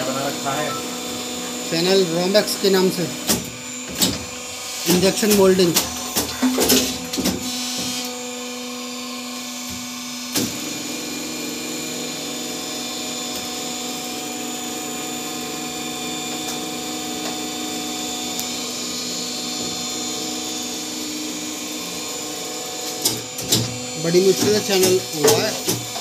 क्या बना रखा है? चैनल रोमैक्स के नाम से इंजेक्शन मोल्डिंग। बड़ी मुश्किल से चैनल हुआ है।